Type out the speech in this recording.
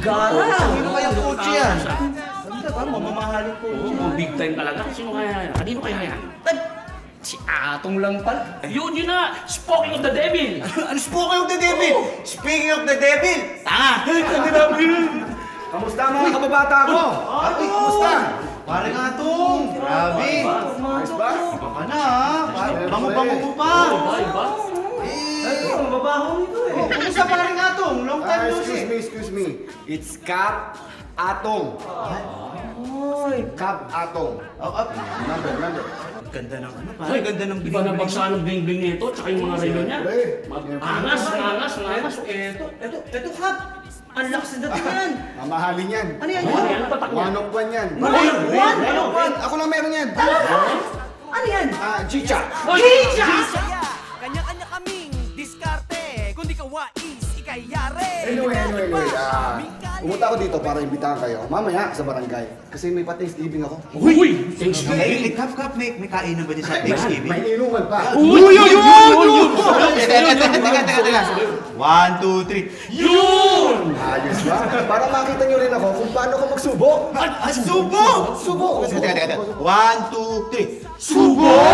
Gara! Sino kayang kotse yan? Ganda ba? Mamamahaling kotse. Oo, big time talaga. Sino kaya yan? Kanino kaya yan? Si Atong lang pala. Yun na! Speaking of the devil! Ano speaking of the devil? Speaking of the devil! Tanga! Kamusta mga kababata ko? Ate, kamusta? Pare nga Atong! Grabe! Ayos ba? Baka na ha? Bango-bango mo pa! Iba? Ay, mababaho nito eh. Kumusta pare nga Atong? Long time no see. Excuse me. It's Cap Atong. Cap Atong. Remember. Ganda ng ano pare? Ganda ng Iba na bagsa ng bling-bling nito, tsaka yung mga relo niya. Angas. Ito Kap! Ang lakas na dating yan! Mamahalin yan. Ano yan? Ano yan? Ang tatak niya? One of one yan. One? Ako lang meron yan. Ano yan? Chicha. Chicha! Kanya-kanya kaming diskarte. Kung di ka wais, ikay yare. Anyway. Pumunta ako dito para imbitahan kayo. Mamaya sa barangay. Kasi may pa-Thanksgiving ako. Uy! Thanksgiving! Kap, may kainan ba din sa Thanksgiving? May inuman pa. Uy! Teka. 1, 2, 3. Yun! Ayos ba? Para makita nyo rin ako kung paano ko magsubok. Subo! Subo! Teka. 1, 2, 3. Subo!